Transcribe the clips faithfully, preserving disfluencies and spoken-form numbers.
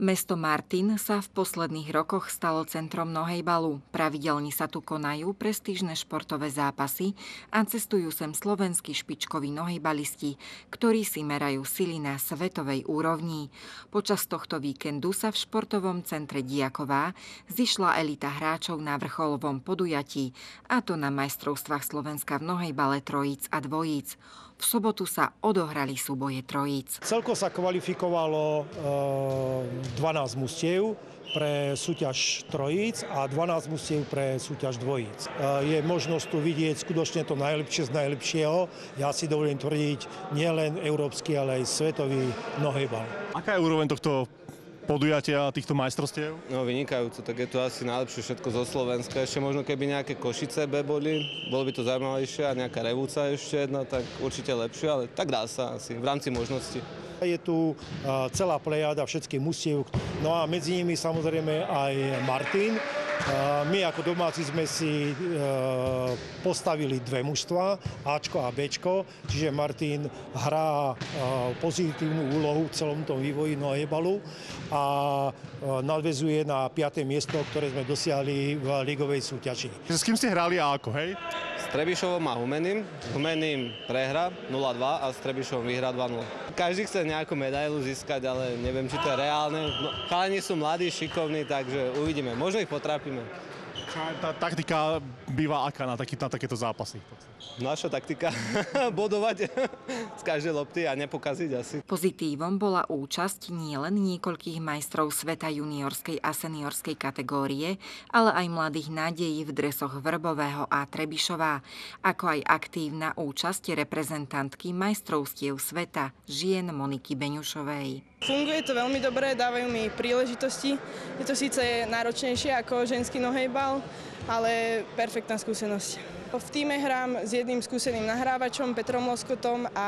Mesto Martin sa v posledných rokoch stalo centrom nohejbalu. Pravidelne sa tu konajú prestížne športové zápasy a cestujú sem slovenskí špičkoví nohejbalisti, ktorí si merajú sily na svetovej úrovni. Počas tohto víkendu sa v športovom centre Diaková zišla elita hráčov na vrcholovom podujatí, a to na majstrovstvách Slovenska v nohejbale trojíc a dvojíc. V sobotu sa odohrali súboje trojíc. Celko sa kvalifikovalo e, dvanásť mužstiev pre súťaž trojíc a dvanásť mužstiev pre súťaž dvojíc. E, je možnosť tu vidieť skutočne to najlepšie z najlepšieho. Ja si dovolím tvrdiť nielen európsky, ale aj svetový nohejbal. Aká je úroveň tohto podujatia, týchto majstrovstiev? No vynikajúco, tak je to asi najlepšie všetko zo Slovenska. Ešte možno keby nejaké Košice B boli, bolo by to zaujímavejšie a nejaká Revúca ešte jedna, tak určite lepšie, ale tak dá sa asi v rámci možností. Je tu celá plejada všetkých mužstiev, no a medzi nimi samozrejme aj Martin. My ako domáci sme si postavili dve mužstva, Ačko a Bčko, čiže Martin hrá pozitívnu úlohu v celom tom vývoji nohejbalu a nadväzuje na piate miesto, ktoré sme dosiahli v ligovej súťaži. S kým ste hrali a ako, hej? S Trebišovom a Humeným. Humeným prehra nula dva a s Trebišovom vyhrá dva nula. Každý chce nejakú medailu získať, ale neviem, či to je reálne. No, chalani sú mladí, šikovní, takže uvidíme. Možno ich potrápime. Tá taktika býva aká na, taký, na takéto zápasy? Naša taktika bodovať z každej lopty a nepokaziť asi. Pozitívom bola účasť nielen niekoľkých majstrov sveta juniorskej a seniorskej kategórie, ale aj mladých nádejí v dresoch Vrbového a Trebišova, ako aj aktívna účasť reprezentantky majstrovstiev sveta žien Moniky Beňušovej. Funguje to veľmi dobre, dávajú mi príležitosti. Je to síce náročnejšie ako ženský nohejbal, ale perfektná skúsenosť. V tíme hrám s jedným skúseným nahrávačom, Petrom Loskotom, a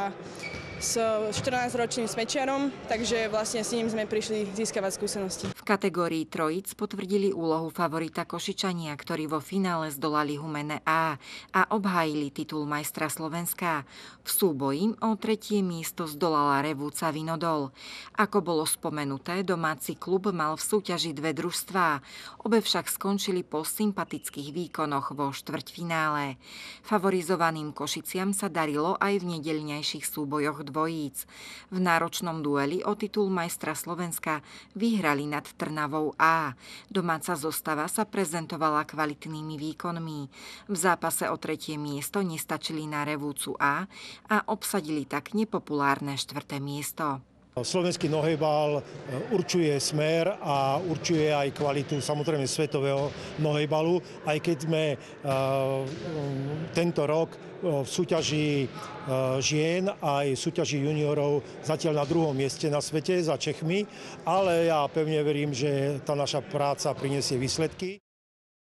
s štrnásťročným smečiarom, takže vlastne s ním sme prišli získavať skúsenosti. V kategórii trojíc potvrdili úlohu favorita Košičania, ktorí vo finále zdolali Humene A a obhájili titul majstra Slovenska. V súboji o tretie miesto zdolala Revúca Vinodol. Ako bolo spomenuté, domáci klub mal v súťaži dve družstvá. Obe však skončili po sympatických výkonoch vo štvrťfinále. Favorizovaným Košiciam sa darilo aj v nedeľnejších súbojoch dvojíc. V náročnom dueli o titul majstra Slovenska vyhrali nad Trnavou A. Domáca zostava sa prezentovala kvalitnými výkonmi. V zápase o tretie miesto nestačili na Revúcu A a obsadili tak nepopulárne štvrté miesto. Slovenský nohejbal určuje smer a určuje aj kvalitu samozrejme svetového nohejbalu, aj keď sme uh, tento rok v súťaži uh, žien aj v súťaži juniorov zatiaľ na druhom mieste na svete za Čechmi, ale ja pevne verím, že tá naša práca prinesie výsledky.